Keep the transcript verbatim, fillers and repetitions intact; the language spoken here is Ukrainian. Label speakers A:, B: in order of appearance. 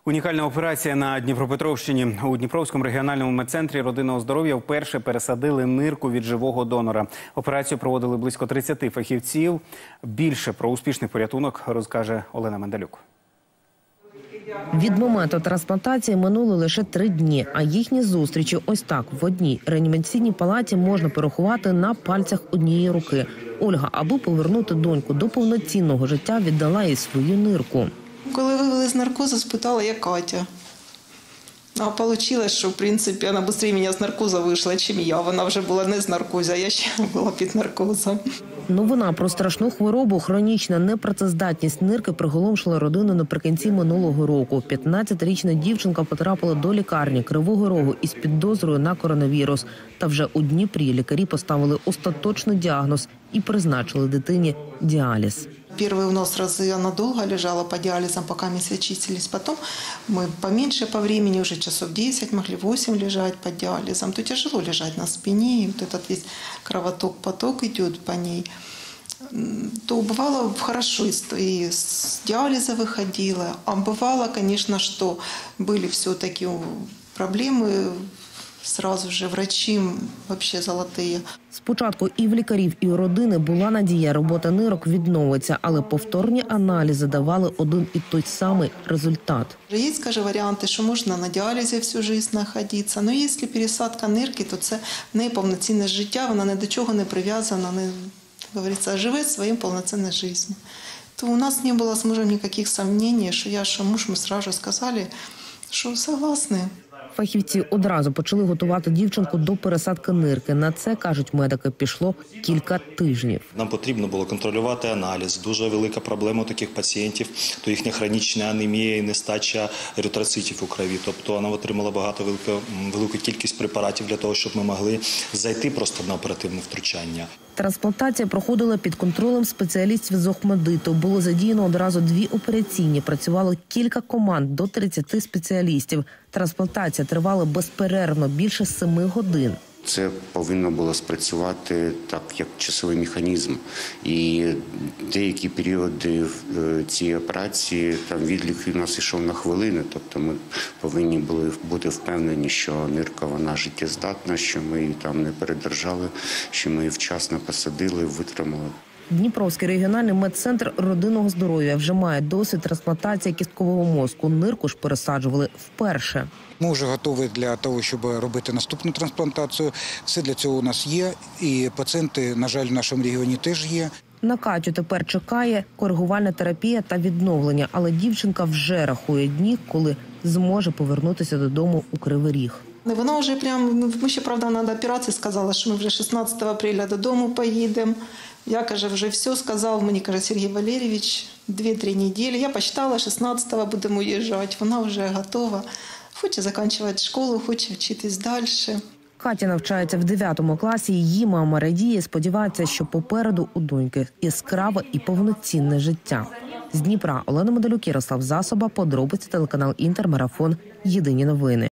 A: Унікальна операція на Дніпропетровщині. У Дніпровському регіональному медцентрі родинного здоров'я вперше пересадили нирку від живого донора. Операцію проводили близько тридцяти фахівців. Більше про успішний порятунок розкаже Олена Мендалюк.
B: Від моменту трансплантації минули лише три дні, а їхні зустрічі ось так в одній реанімаційній палаті можна порахувати на пальцях однієї руки. Ольга, аби повернути доньку до повноцінного життя, віддала їй свою нирку.
C: Коли вивели з наркозу, спитала, як Катя. А вийшло, що, в принципі, вона швидше мене з наркозу вийшла, ніж я. Вона вже була не з наркозу, а я ще була під наркозом.
B: Новина про страшну хворобу, хронічна непрацездатність нирки приголомшила родину наприкінці минулого року. п'ятнадцятирічна дівчинка потрапила до лікарні Кривого Рогу із підозрою на коронавірус. Та вже у Дніпрі лікарі поставили остаточний діагноз і призначили дитині діаліз.
C: Первые у нас разы она долго лежала по диализам, пока мы очистились. Потом мы поменьше по времени, уже часов десять, могли восемь лежать под диализом. То тяжело лежать на спине, и вот этот весь кровоток, поток идет по ней. То бывало хорошо, и с диализа выходила. А бывало, конечно, что были все-таки проблемы. Сразу же врачі вообще золотые.
B: Спочатку і в лікарів, і у родини була надія, робота нирок відновиться, але повторні аналізи давали один і той самий результат.
C: Є, скажу, варіанти, що можна на діалізі всю життя знаходитися, але якщо пересадка нирки, то це не повноцінне життя, вона ні до чого не прив'язана, не, говориться, живе своїм повноцінним життям. То у нас не було з мужем ніяких сумнівів, що я, що муж, ми одразу сказали, що согласні.
B: Фахівці одразу почали готувати дівчинку до пересадки нирки. На це, кажуть медики, пішло кілька тижнів.
D: Нам потрібно було контролювати аналіз. Дуже велика проблема у таких пацієнтів – то їхня хронічна анемія і нестача еритроцитів у крові. Тобто вона отримала багато велику, велику кількість препаратів для того, щоб ми могли зайти просто на оперативне втручання.
B: Трансплантація проходила під контролем спеціалістів з Охмадиту. Було задіяно одразу дві операційні. Працювало кілька команд до тридцяти спеціалістів. Трансплантація тривала безперервно більше семи годин.
E: Це повинно було спрацювати так, як часовий механізм. І деякі періоди цієї операції, там відлік у нас йшов на хвилини, тобто ми повинні були бути впевнені, що нирка вона життєздатна, що ми її там не передержали, що ми її вчасно посадили, витримали.
B: Дніпровський регіональний медцентр родинного здоров'я вже має досвід трансплантації кісткового мозку. Нирку ж пересаджували вперше.
F: Ми вже готові для того, щоб робити наступну трансплантацію. Все для цього у нас є. І пацієнти, на жаль, в нашому регіоні теж є.
B: На Катю тепер чекає коригувальна терапія та відновлення. Але дівчинка вже рахує дні, коли зможе повернутися додому у Кривий Ріг.
C: Вона вже прямо, ми ще, правда, на операції сказала, що ми вже шістнадцятого апреля додому поїдемо. Я, каже, вже все сказав мені, каже, Сергій Валерійович, дві-три неділі. Я почитала, шістнадцятого будемо уїжджати. Вона вже готова. Хоче закінчувати школу, хоче вчитись далі.
B: Катя навчається в дев'ятому класі. Її мама радіє, сподівається, що попереду у доньки яскраве і повноцінне життя. З Дніпра Олена Мендалюк, Ярослав Засоба, подробиці, телеканал Інтер, Марафон, Єдині новини.